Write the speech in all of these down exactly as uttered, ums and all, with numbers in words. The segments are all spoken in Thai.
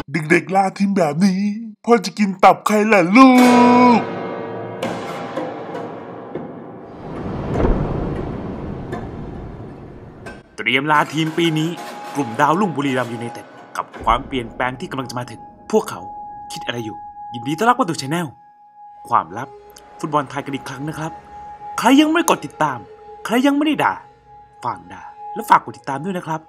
เด็กๆลาทีมแบบนี้พ่อจะกินตับใครล่ะลูกเตรียมลาทีมปีนี้กลุ่มดาวรุ่งบุรีรัมย์ยูไนเต็ดกับความเปลี่ยนแปลงที่กำลังจะมาถึงพวกเขาคิดอะไรอยู่ยินดีต้อนรับเข้าสู่ชาแนลความลับฟุตบอลไทยกันอีกครั้งนะครับใครยังไม่กดติดตามใครยังไม่ได้ด่าฝากด่าและฝากกดติดตามด้วยนะครับ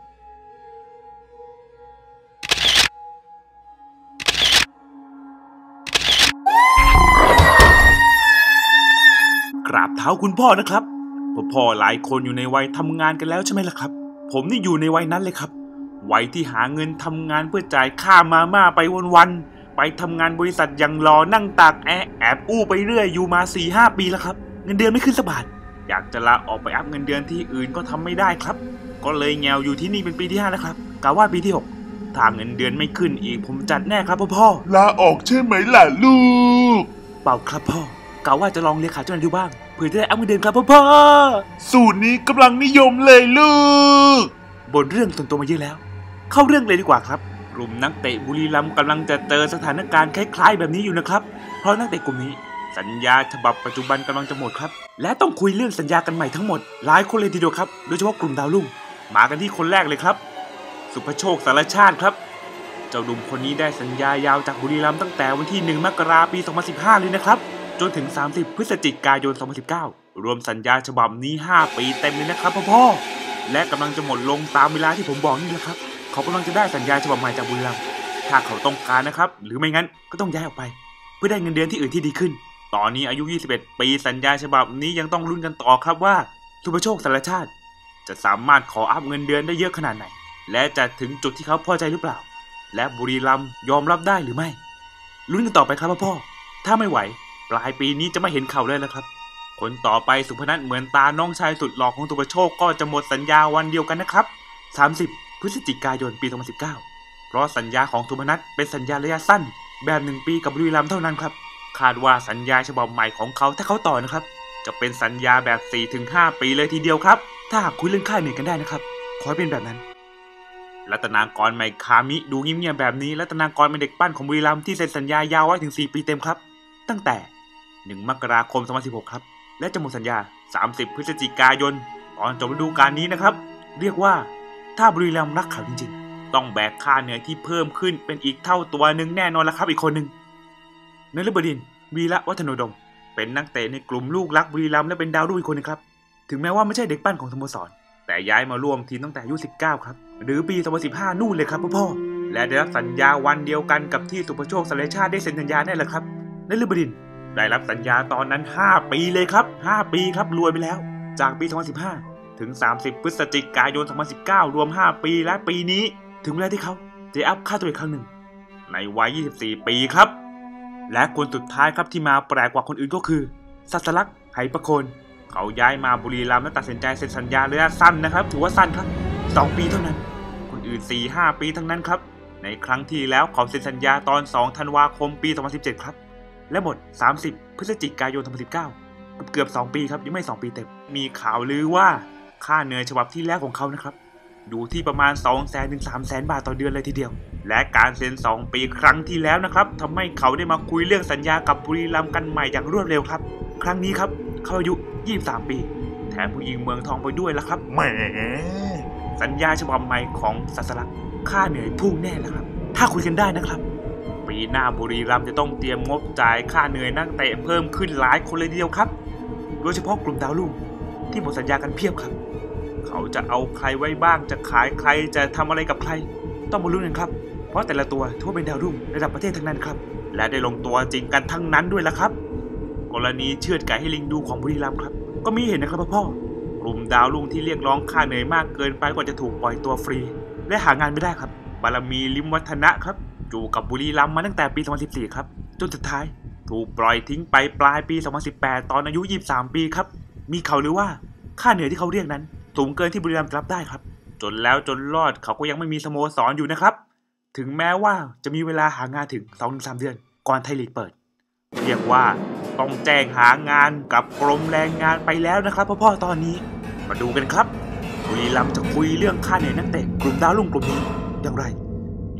กราบเท้าคุณพ่อนะครับพ่อหลายคนอยู่ในวัยทำงานกันแล้วใช่ไหมล่ะครับผมนี่อยู่ในวัยนั้นเลยครับวัยที่หาเงินทำงานเพื่อจ่ายค่ามาม่าไปวันๆไปทำงานบริษัทอย่างรอนั่งตากแอร์แอบอู้ไปเรื่อยอยู่มา สี่ห้า ปีแล้วครับเงินเดือนไม่ขึ้นสักบาทอยากจะลาออกไปอัพเงินเดือนที่อื่นก็ทำไม่ได้ครับก็เลยแงวอยู่ที่นี่เป็นปีที่ห้าแล้วครับกะว่าปีที่หกถ้าเงินเดือนไม่ขึ้นอีกผมจัดแน่ครับพ่อพ่อลาออกใช่ไหมล่ะลูกเปล่าครับพ่อกะว่าจะลองเรียนขาเจ้านายดูบ้างเพื่อจะได้อัพเงินเดือนครับพ่อพ่อสูตรนี้กำลังนิยมเลยลูกบ่นเรื่องส่วนตัวมาเยอะแล้วเข้าเรื่องเลยดีกว่าครับกลุ่มนักเตะบุรีรัมย์กำลังจะเจอสถานการณ์คล้ายๆแบบนี้อยู่นะครับเพราะนักเตะกลุ่มนี้สัญญาฉบับปัจจุบันกำลังจะหมดครับและต้องคุยเรื่องสัญญากันใหม่ทั้งหมดหลายคนเลยทีเดียวครับโดยเฉพาะกลุ่มดาวรุ่งมากันที่คนแรกเลยครับสุภโชคสารชาติครับเจ้าหนุ่มคนนี้ได้สัญญายาวจากบุรีรัมย์ตั้งแต่วันที่หนึ่งมกราคมปีสองพันสิบห้าเลยนะครับจนถึงสามสิบพฤศจิกายนสองพันสิบเก้ารวมสัญญาฉบับนี้ห้าปีเต็มเลยนะครับพ่อและกำลังจะหมดลงตามเวลาที่ผมบอกนี่แหละครับเขากำลังจะได้สัญญาฉบับใหม่จากบุรีรัมย์ถ้าเขาต้องการนะครับหรือไม่งั้นก็ต้องย้ายออกไปเพื่อได้เงินเดือนที่อื่นที่ดีขึ้นตอนนี้อายุยี่สิบเอ็ดปีสัญญาฉบับนี้ยังต้องลุ้นกันต่อครับว่าสุภโชคสารชาติจะสามารถขออัพเงินเดือนได้เยอะขนาดไหนและจะถึงจุดที่เขาพอใจหรือเปล่าและบุรีรัมย์ยอมรับได้หรือไม่ลุ้นกันต่อไปครับพ่อถ้าไม่ไหวปลายปีนี้จะไม่เห็นเขาเลยแล้วครับคนต่อไปสุพนัทเหมือนตาน้องชายสุดหล่อของสุภโชคก็จะหมดสัญญาวันเดียวกันนะครับสามสิบพฤศจิกายนปีสองพันสิบเก้าเพราะสัญญาของสุพนัทเป็นสัญญาระยะสั้นแบบหนึ่งปีกับบุรีรัมย์เท่านั้นครับคาดว่าสัญญาฉบับใหม่ของเขาถ้าเขาต่อนะครับจะเป็นสัญญาแบบ สี่ถึงห้า ปีเลยทีเดียวครับถ้าหากคุยเรื่องค่าเหนื่อยกันได้นะครับขอให้เป็นแบบนั้นรัตนากรไมคามิดูเงียบๆแบบนี้รัตนากรเป็นเด็กปั้นของบุรีรัมย์ที่เซ็นสัญญายาวไว้ถึงสี่ปีเต็มครับตั้งแต่หนึ่งมกราคมสองพันสิบหกครับและจะหมดสัญญาสามสิบพฤศจิกายนตอนจบฤดูกาลนี้นะครับเรียกว่าถ้าบุรีรัมย์รักเขาจริงๆต้องแบกค่าเหนื่อยที่เพิ่มขึ้นเป็นอีกเท่าตัวหนึ่งแน่นอนแล้วครับอีกคนหนึ่งนฤบดินทร์วีระวัฒโนดมเป็นนักเตะในกลุ่มลูกรักบุรีรัมย์และเป็นดาวรุ่งอีกคนนึงครับถึงแม้ว่าไม่ใช่เด็กปั้นของสโมสรแต่ย้ายมาร่วมทีมตั้งแต่อายุสิบเก้าครับหรือปีสองพันสิบห้านู่นเลยครับพ่อและได้รับสัญญาวันเดียวกันกับที่สุภโชคสารชาติได้เซ็นสัญญาได้แหละครับนฤบดินทร์ได้รับสัญญาตอนนั้นห้าปีเลยครับห้าปีครับรวยไปแล้วจากปีสองพันสิบห้าถึงสามสิบพฤศจิกายนสองพันสิบเก้ารวมห้าปีและปีนี้ถึงเวลาที่เขาจะอัพค่าตัวอีกครั้งหนึ่งในวัยยี่สิบสี่ปีครับและคนสุดท้ายครับที่มาแปลกกว่าคนอื่นก็คือศัสลักษณ์ไหประโคนเขาย้ายมาบุรีรัมย์และตัดสินใจเซ็นสัญญาระยะสั้นนะครับถือว่าสั้นครับสองปีเท่านั้นคนอื่น สี่ ห้า ปีทั้งนั้นครับในครั้งที่แล้วเขาเซ็นสัญญาตอนสองธันวาคมปีสองพันสิบเจ็ดครับและหมดสามสิบพฤศจิกายนสองพันสิบเก้าเกือบสองปีครับยังไม่สองปีเต็มมีข่าวลือว่าค่าเหนื่อยฉบับที่แล้วของเขานะครับอยู่ที่ประมาณ สองแสน ถึง สามแสน บาทต่อเดือนเลยทีเดียวและการเซ็นสองปีครั้งที่แล้วนะครับทำให้เขาได้มาคุยเรื่องสัญญากับบุรีรัมย์กันใหม่อย่างรวดเร็วครับครั้งนี้ครับเขาอายุยี่สิบสามปีแถมผู้หญิงเมืองทองไปด้วยแล้วครับแหมสัญญาฉบับใหม่ของศัสลักษณ์ค่าเหนื่อยพุ่งแน่แล้วครับถ้าคุยกันได้นะครับปีหน้าบุรีรัมย์จะต้องเตรียมงบจ่ายค่าเหนื่อยนักเตะเพิ่มขึ้นหลายคนเลยทีเดียวครับโดยเฉพาะกลุ่มดาวรุ่งที่หมดสัญญากันเพียบครับเขาจะเอาใครไว้บ้างจะขายใครจะทำอะไรกับใครต้องมาลุ้นกันครับเพราะแต่ละตัวทั่วเป็นดาวรุ่งระดับประเทศทั้งนั้นครับและได้ลงตัวจริงกันทั้งนั้นด้วยละครับกรณีเชือดไก่ให้ลิงดูของบุรีรัมย์ครับก็มีเห็นนะครับพ่อกลุ่มดาวรุ่งที่เรียกร้องค่าเหนื่อยมากเกินไปกว่าจะถูกปล่อยตัวฟรีและหางานไม่ได้ครับบารมีลิมวัฒนะครับอยู่กับบุรีรัมย์มาตั้งแต่ปีสองพันสิบสี่ครับจนสุดท้ายถูกปล่อยทิ้งไปปลายปีสองพันสิบแปดตอนอายุยี่สิบสามปีครับมีข่าวลือว่าค่าเหนื่อยที่เขาเรียกนั้นสูงเกินที่บุรีรัมย์รับได้ครับจนแล้วจนรอดเขาก็ยังไม่มีสโมสรอยู่นะครับถึงแม้ว่าจะมีเวลาหางานถึง สองถึงสาม เดือนก่อนไทยลีกเปิดเรียกว่าต้องแจ้งหางานกับกรมแรงงานไปแล้วนะครับพ่อๆตอนนี้มาดูกันครับบุรีรัมย์จะคุยเรื่องค่าเหนื่อยนักเตะกลุ่มดาวรุ่งกลุ่มนี้อย่างไร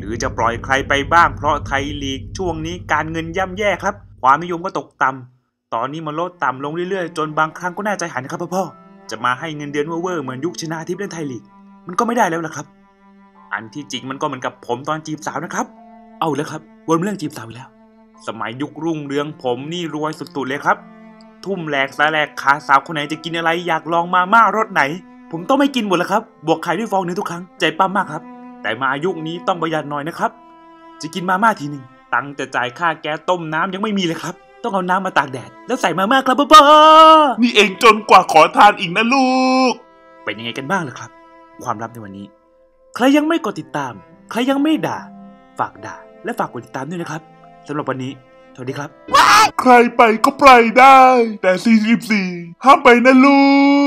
หรือจะปล่อยใครไปบ้างเพราะไทยลีกช่วงนี้การเงินย่ำแย่ครับความนิยมก็ตกต่ำตอนนี้มันลดต่ำลงเรื่อยๆจนบางครั้งก็น่าใจหายนะครับพ่อจะมาให้เงินเดือนเว่อร์ๆเหมือนยุคชนาทิพย์เล่นไทยลีกมันก็ไม่ได้แล้วล่ะครับอันที่จริงมันก็เหมือนกับผมตอนจีบสาวนะครับเอาแล้วครับวนเรื่องจีบสาวแล้วสมัยยุครุ่งเรืองผมนี่รวยสุดๆเลยครับทุ่มแหลกซะแหลกขาสาวคนไหนจะกินอะไรอยากลองมาม่ารสไหนผมต้องไม่กินหมดแล้วครับบวกไข่ด้วยฟองนึงทุกครั้งใจปั้มมากครับแต่มายุคนี้ต้องประหยัดหน่อยนะครับจะกินมาม่าทีหนึ่งตังค์จะจ่ายค่าแก๊สต้มน้ำยังไม่มีเลยครับต้องเอาน้ำมาตากแดดแล้วใส่มาม่าครับพ่อนี่เองจนกว่าขอทานอีกนะลูกเป็นยังไงกันบ้างล่ะครับความลับในวันนี้ใครยังไม่กดติดตามใครยังไม่ด่าฝากด่าและฝากกดติดตามด้วยนะครับสำหรับวันนี้สวัสดีครับใครไปก็ไปได้แต่สี่สิบสี่ห้ามไปนะลูก